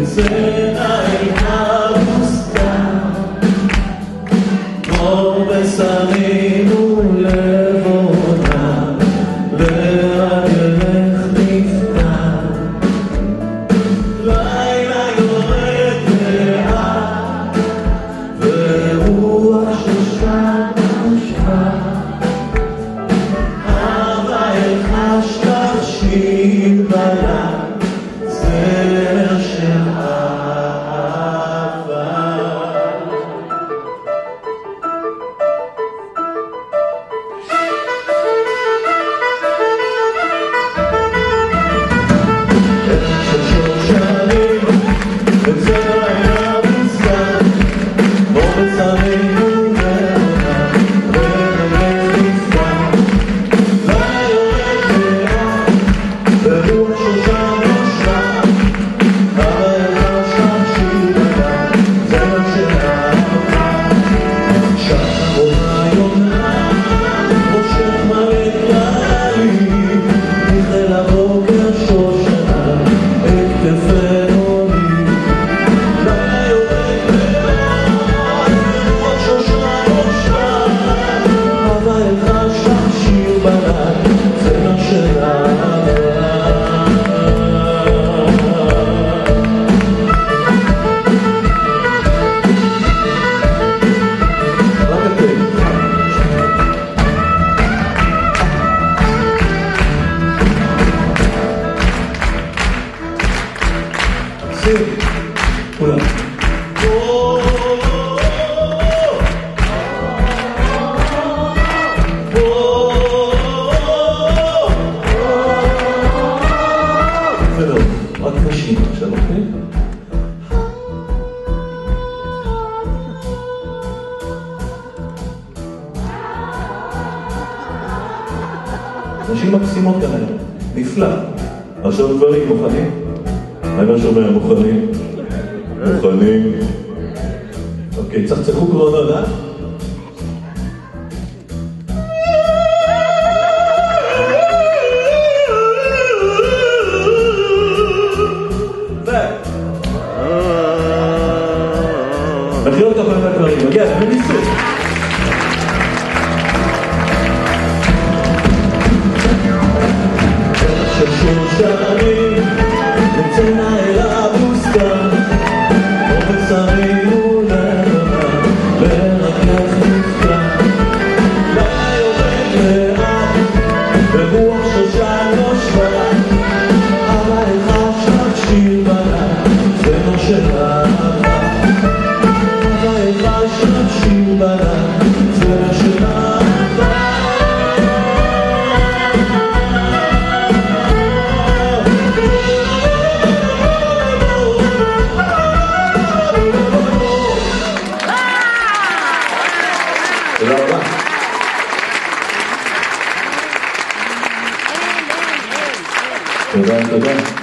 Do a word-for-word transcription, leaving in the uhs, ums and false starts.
וצנע אל הבוסתן, כמו בשרינו לבונה, לרגלך נפתן. לילה יורד לאט, ורוח שושן נושבה, אהבה אל חשך שיר בלט, זרע של אהבה. של שושנים וצנע אל הבוסתן, כמו בשרינו לבונה, לרגלך נפתן. לילה יורד לאט, ורוח שושן נושבה, אהבה אל חשך שיר בלט, זרע של אהבה. שחרורה יונה, ראשך מלא כללים, החל הבוקר שושנה, את כתפינו עולים. לילה יורד לאט, ורוח שושנה נושבה, אהבה אל חשך שיר בלט, זרע של אהבה. רק אתם. מקסים. כולם. בסדר, רק נשים עכשיו, אוקיי? נשים מקסימות כאן היום, נפלא. עכשיו דברים מוכנים? אני לא שומע, מוכנים? מוכנים? אוקיי, צחצחו קרונות, אה? מחיאות כפיים לדברים, מגיע, מניסו. של שושנים וצנע אל הבוסתן, כמו בשרינו לבונה, לרגלך נפתן. לילה יורד לאט, ורוח שושן נושבה, אהבה אל חשך שיר בלט, זרע של אהבה. אהבה אל חשך שיר בלט, זרע של אהבה. תודה רבה. תודה, תודה.